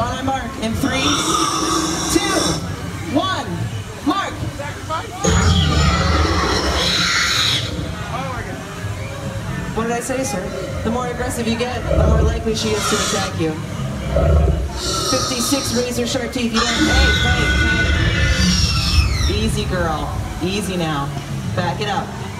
on my mark. In 3, 2, 1, mark! What did I say, sir? The more aggressive you get, the more likely she is to attack you. 56 razor sharp teeth. You don't. Hey. Easy, girl. Easy now. Back it up.